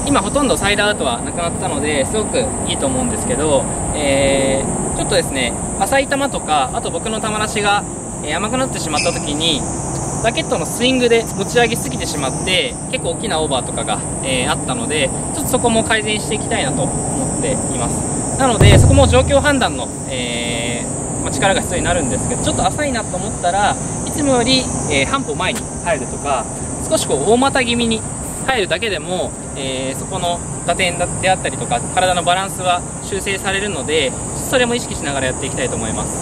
今ほとんどサイドアウトはなくなったのですごくいいと思うんですけど、ちょっとですね、浅い球とか、あと僕の球出しが甘くなってしまった時にラケットのスイングで持ち上げすぎてしまって結構大きなオーバーとかが、あったので、ちょっとそこも改善していきたいなと思っています。なのでそこも状況判断の、力が必要になるんですけど、ちょっと浅いなと思ったらいつもより、半歩前に入るとか、少しこう大股気味に入るだけでも、そこの打点であったりとか体のバランスは修正されるので、それも意識しながらやっていきたいと思います。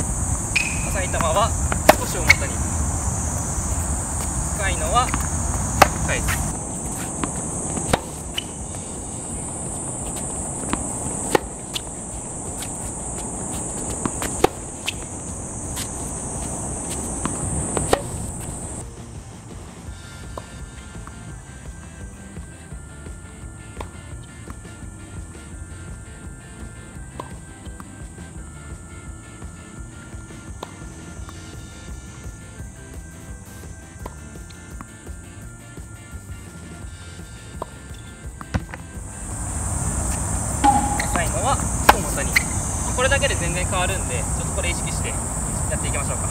浅い球は少し大股に、深いのは深いです。これだけで全然変わるんで、ちょっとこれ意識してやっていきましょうか。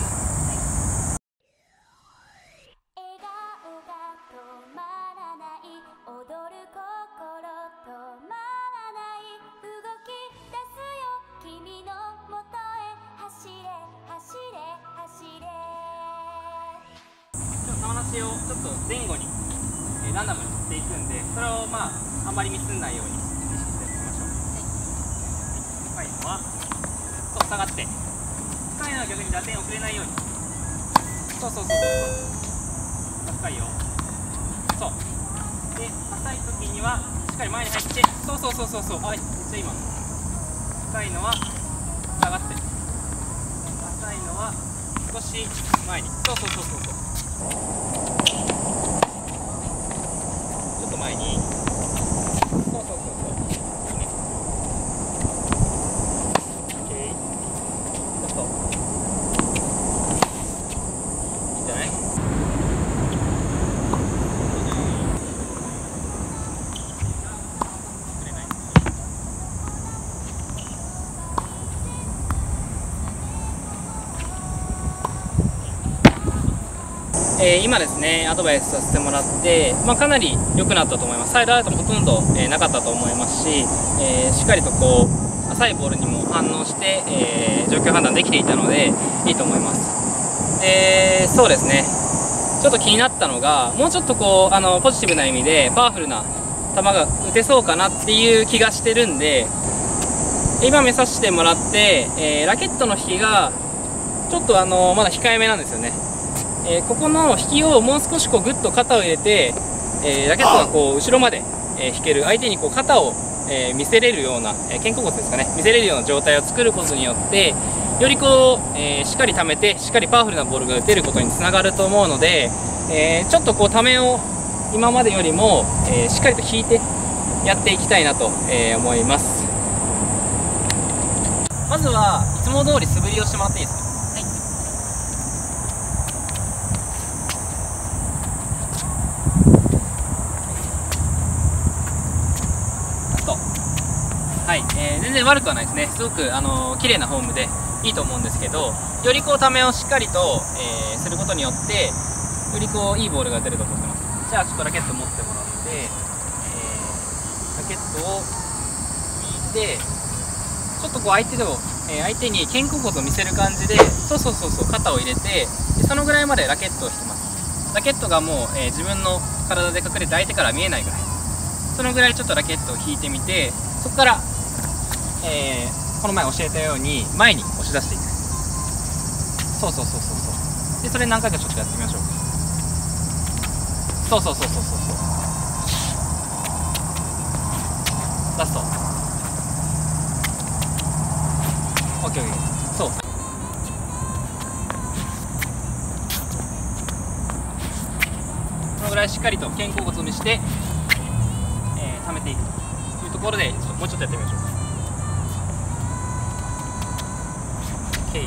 球出しをちょっと前後にランダムに振っていくんで、それをあんまりミスんないように意識してやっていきましょう。深いのはそう下がって、深いのは逆に打点をくれないように、そう深いよ、そうで、浅い時にはしっかり前に入って、そうめっちゃ今深いのは下がって、浅いのは少し前に、そうちょっと前に、そういいね。いいんじゃない？今ですね、アドバイスさせてもらって、かなり良くなったと思います。サイドアウトもほとんど、なかったと思いますし、しっかりとこう浅いボールにも反応して、状況判断できていたのでいいと思います。そうですね、ちょっと気になったのが、もうちょっとこうポジティブな意味でパワフルな球が打てそうかなっていう気がしてるんで、今見させてもらって、ラケットの引きがちょっとまだ控えめなんですよね。ここの引きをもう少しこうグッと肩を入れて、ラケットがこう後ろまで、引ける、相手にこう肩を、見せれるような、肩甲骨ですかね、見せれるような状態を作ることによって、よりこう、しっかり溜めてしっかりパワフルなボールが打てることにつながると思うので、ちょっとこうためを今までよりも、しっかりと引いてやっていきたいなと、思います。まずはいつも通り素振りをしてもらっていいですか。全然悪くはないですね。すごく綺麗なフォームでいいと思うんですけど、よりこうためをしっかりと、することによってよりこういいボールが出ると思ってます。じゃあちょっとラケット持ってもらって、ラケットを引いて、ちょっとこう相手に肩甲骨を見せる感じで、そう肩を入れて、そのぐらいまでラケットを引きます。ラケットがもう、自分の体で隠れて相手から見えないぐらい、そのぐらいちょっとラケットを引いてみて、そこから、この前教えたように前に押し出していく。でそれ何回かちょっとやってみましょうか。ラスト OKOK。 そうこのぐらいしっかりと肩甲骨を見せて、溜めていくというところで、もうちょっとやってみましょうか。OK、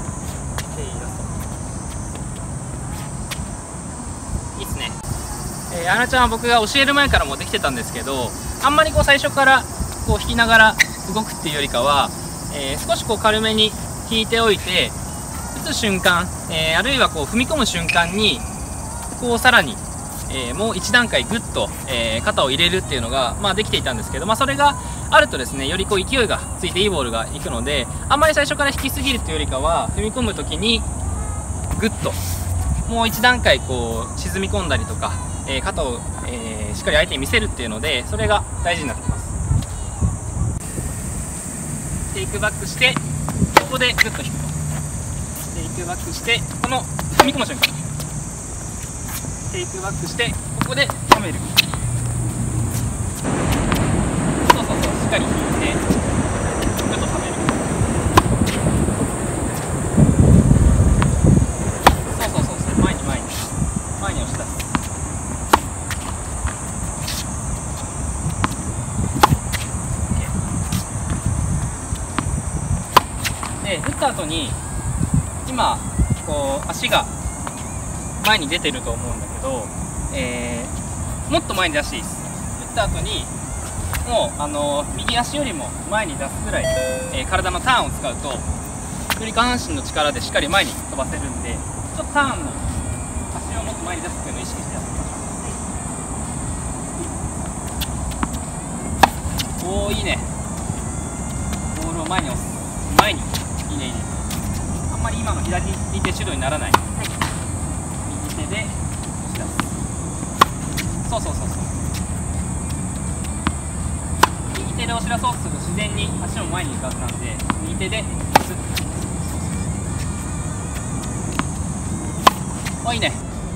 ラストいいっすね。 あやなちゃんは僕が教える前からもできてたんですけど、あんまりこう最初からこう引きながら動くっていうよりかは、少しこう軽めに引いておいて、打つ瞬間、あるいはこう踏み込む瞬間にこうさらに、もう一段階グッと、肩を入れるっていうのが、できていたんですけど、それがあるとですね、よりこう勢いがついていいボールがいくので、あんまり最初から引きすぎるっていうよりかは、踏み込む時にグッともう一段階こう沈み込んだりとか、肩を、しっかり相手に見せるっていうので、それが大事になってきます。テイクバックして、ここでグッと引くと、テイクバックして、この踏み込む瞬間、テイクバックして、ここで止める。そうそうそう、しっかり引いて、グッと止める。そうそうそうそう、前に前に前に押し出す。で、打った後に今こう足が前に出てると思うんだけど、もっと前に出していいです。打った後にもう右足よりも前に出すくらい、体のターンを使うと、より下半身の力でしっかり前に飛ばせるんで、ちょっとターンの足をもっと前に出すっていうのを意識してやってみましょう。おお、いいね。ボールを前に押す。前に。いいねいいね。あんまり今の左手主導にならない。右手で押し出す。そうそうそうそう。右手で押し出そうとすると自然に足も前に行くはずなんで、右手で押す。お、いいね。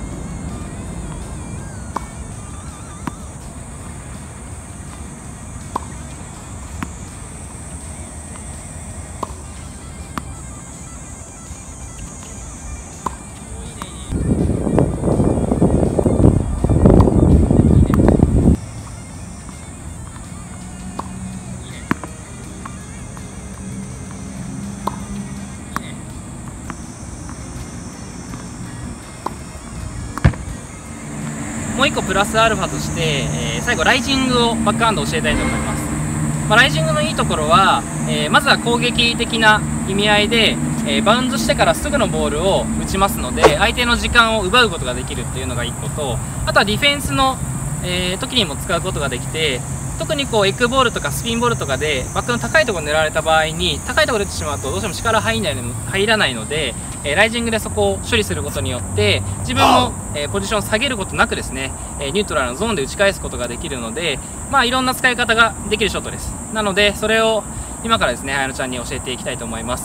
もう1個プラスアルファとして、最後ライジングをバックハンド教えたいと思います。ライジングのいいところは、まずは攻撃的な意味合いで、バウンドしてからすぐのボールを打ちますので、相手の時間を奪うことができるっていうのが1個と、あとはディフェンスの、時にも使うことができて、特にこうエッグボールとかスピンボールとかでバックの高いところを狙われた場合に、高いところで打ってしまうとどうしても力入らないので、ライジングでそこを処理することによって自分も、ポジションを下げることなくですね、ニュートラルのゾーンで打ち返すことができるので、いろんな使い方ができるショットです。なのでそれを今からですね、あやのちゃんに教えていきたいと思います。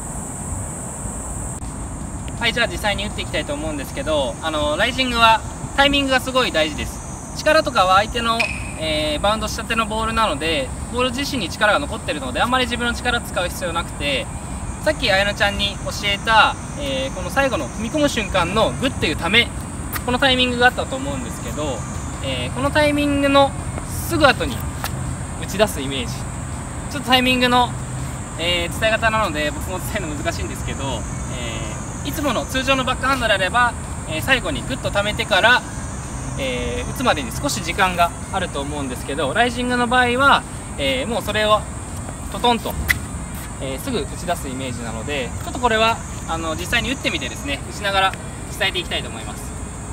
はい、じゃあ実際に打っていきたいと思うんですけど、ライジングはタイミングがすごい大事です。力とかは相手のバウンドしたてのボールなので、ボール自身に力が残っているので、あんまり自分の力使う必要なくて、さっきあやなちゃんに教えた、この最後の踏み込む瞬間のグッていうため、このタイミングがあったと思うんですけど、このタイミングのすぐ後に打ち出すイメージ、ちょっとタイミングの、伝え方なので僕も伝えるの難しいんですけど、いつもの通常のバックハンドであれば、最後にグッと溜めてから打つまでに少し時間があると思うんですけど、ライジングの場合は、もうそれをトトンと、すぐ打ち出すイメージなので、ちょっとこれは実際に打ってみてですね、打ちながら伝えていきたいと思います。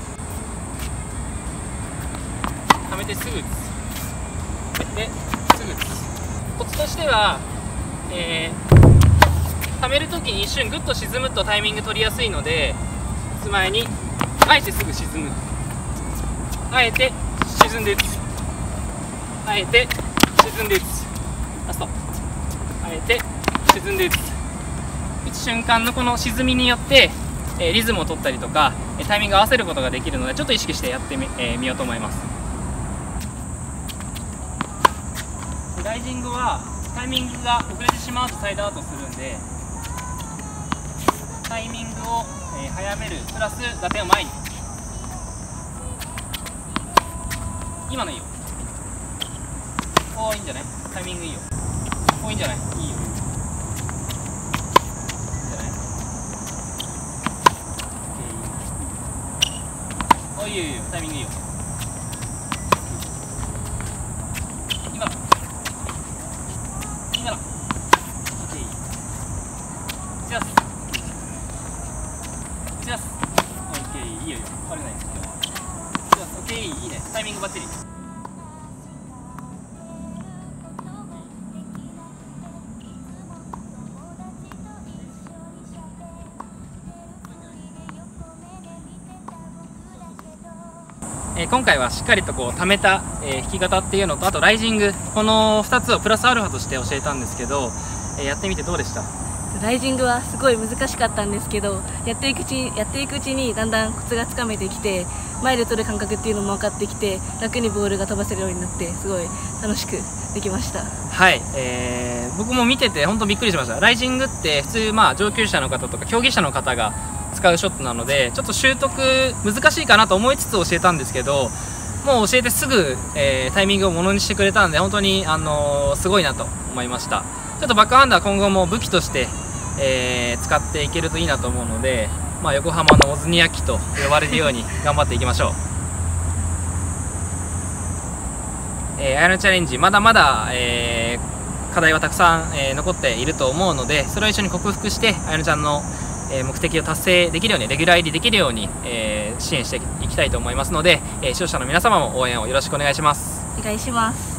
溜めてすぐ打つ、ですぐ打つ。コツとしては、溜めるときに一瞬グッと沈むとタイミング取りやすいので、打つ前にあえてすぐ沈む、あえて沈んで打つ、あえて沈んで打つ、ラスト、あえて沈んで打つ。打つ瞬間のこの沈みによって、リズムを取ったりとかタイミングを合わせることができるので、ちょっと意識してやってみようと思います。ライジングはタイミングが遅れてしまうとサイドアウトするんで、タイミングを早めるプラス打点を前に。今のいいよ。おー、いいんじゃない？タイミングいいよ。おー、いいんじゃない？いいよ。いいんじゃない？おー、いいよいいよ。タイミングいいよ。 タイミングバッチリ。今回はしっかりとこう貯めた、弾き方っていうのと、あとライジング、この2つをプラスアルファとして教えたんですけど、やってみてどうでした？ ライジングはすごい難しかったんですけど、やっていくうちにだんだんコツがつかめてきて、前で取る感覚っていうのも分かってきて、楽にボールが飛ばせるようになって、すごい楽しくできました。 はい、僕も見てて本当びっくりしました。ライジングって普通、上級者の方とか競技者の方が使うショットなので、ちょっと習得難しいかなと思いつつ教えたんですけど、もう教えてすぐ、タイミングをものにしてくれたんで、本当に、すごいなと思いました。ちょっとバックハンドは今後も武器として、使っていけるといいなと思うので、横浜のオズニヤキと呼ばれるように頑張っていきましょう。アイロンチャレンジまだまだ、課題はたくさん、残っていると思うので、それを一緒に克服してアイロンちゃんの目的を達成できるように、レギュラー入りできるように、支援していきたいと思いますので、視聴者の皆様も応援をよろしくお願いします。 お願いします。